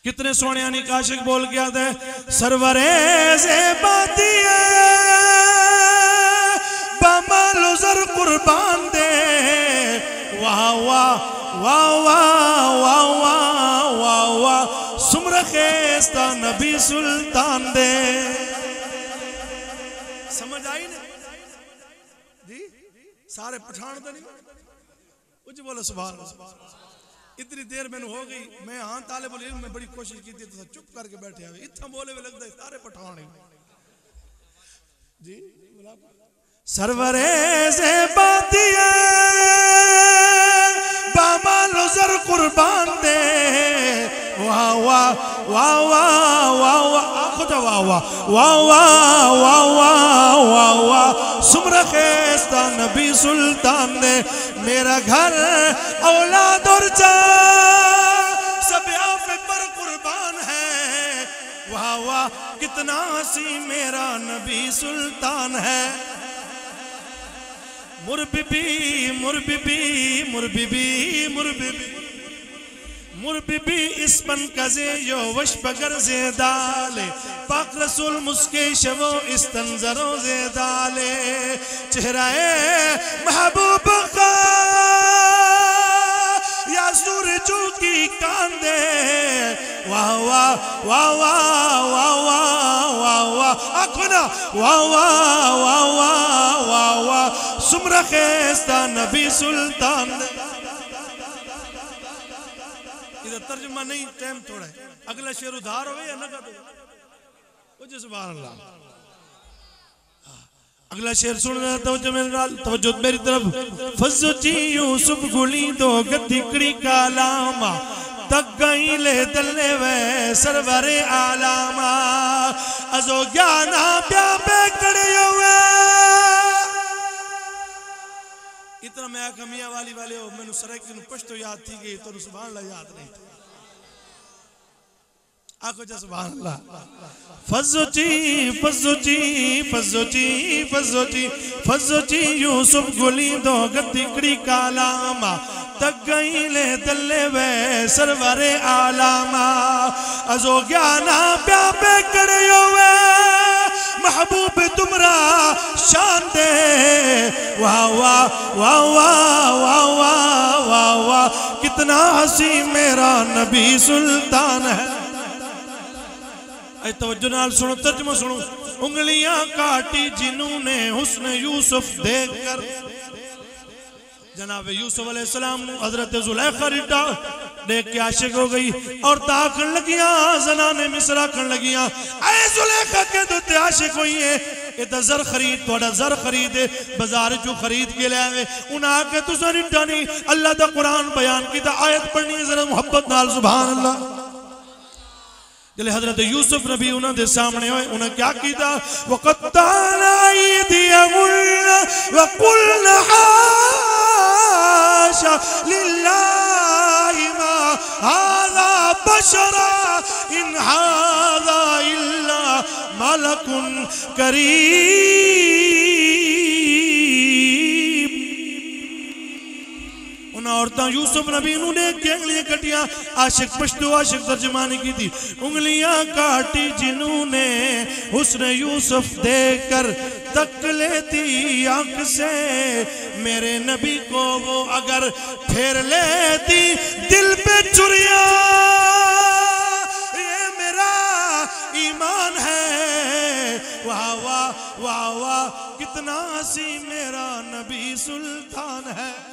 कितने सोने यानी काशिक बोल के आता है, सरवरे ज़ेबातिए बमालो ज़र कुर्बान दे, वाह वाह वाह वाह वाह वाह वाह वाह, सुमरखेस्ता नबी सुल्तान दे। समझ आई ना जी? सारे पठान तो नहीं कुछ बोलो सुभान अल्लाह। इतनी देर मैंने हो गई, मैं हाँ तालिबुल इल्म में बड़ी कोशिश की थी तो चुप करके बैठे हुए, इतना बोले हुए लगता है सारे पठान है जी। सरवरे ज़ेबातिए बामालो ज़र कुर्बान दे, वाह वाह वाह वाह वाह वाह, खुदा वाह वाह वाह वाह वाह वाह वाह वाह, सुमरखेस्ता नबी सुल्तान दे। मेरा घर औलाद और जान सब आफत पर कुर्बान है, वाह वाह कितना हसी मेरा नबी सुल्तान है। मुरबिबी मुरबिबी मुरबिबी मुरबिबी मुरबिबी इस्पन कज़े यो वश बगर जे दाले, पाक रसूल मुस्के शवो इस्तंजरो जे दाले, चेहराए महबूब का या सूरजू की कांदे, वाह वाह वाह वाह वाह वाह वाह वाह, आखना वाह वाह वाह वाह वाह वाह, सुमरखेस्ता नबी सुल्तान। इधर तर्जुमा नहीं, टाइम थोड़ा है, अगला शेर उधार हो या नकद हो? सुभान अल्लाह। अगला शेर सुन रहा तवज्जो मेरी तरफ। फज़्ज़ुची यूसुफ गुली दो गद्दिकड़ी का लामा, तक गई ले दलने वे सरवरे आलामा, अजो ज्ञाना प्या बेकड़े हुए। इतना मैं कमिया वाली वाले हो, मैंने सर एक दिन पश्तो याद थी गई तो सुभान अल्लाह याद नहीं थी। आखो जा सुभान अल्लाह। फज़्ज़ुची फज़्ज़ुची फज़्ज़ुची फज़्ज़ुची फज़्ज़ुची यूसुफ गुली दो गद्दिकड़ी का लामा, तक गई ले दल्ले वे सरवरे आलामा, अजो ज्ञाना प्या बेकड़े हुए महबूब तुमरा शान दे, वाह वाह वाह वाह वाह वाह वाह वाह, कितना हसी मेरा नबी सुल्तान है। तवज्जो नाल सुनो, तर्जुमा सुनो। उंगलियां काटी जिन्होंने हुस्न यूसुफ देखकर, जनाब यूसुफ अलैहिस्सलाम हजरत जुलेखा रिटा देख के आशिक हो गई और ताकन लगियां, ज़नाने मिस्र आखन लगियां, ऐ जुलेखा के तो ते आशिक हुई है, ये तो ज़र खरीद, थोड़ा ज़र खरीदे बाजार चो खरीद के ले आवे, उन्हें आके तुसा रिटा नहीं, अल्लाह दा कुरान बयान की आयत पढ़नी है जरा मोहब्बत नाल सुभान अल्लाह। जले हजरत यूसुफ नबी उन्होंने सामने होए, उन्हें क्या किया? वक़त्ताना अयदियहुन्ना वक़ुल्ना हाशा लिल्लाहि मा हाज़ा बशरा इन हाज़ा इल्ला मलकुन करीम। औरतां यूसुफ नबी ने उंगलियां कटिया, आशिक पश्तो आशिक तर्जमानी की थी। उंगलियां काटी जिन्होंने हुस्न यूसुफ देखकर, तक लेती आंख से मेरे नबी को वो अगर फेर लेती दिल पे चुरिया, ये मेरा ईमान है, वाह वाह वाह वाह, कितना हसी मेरा नबी सुल्तान है।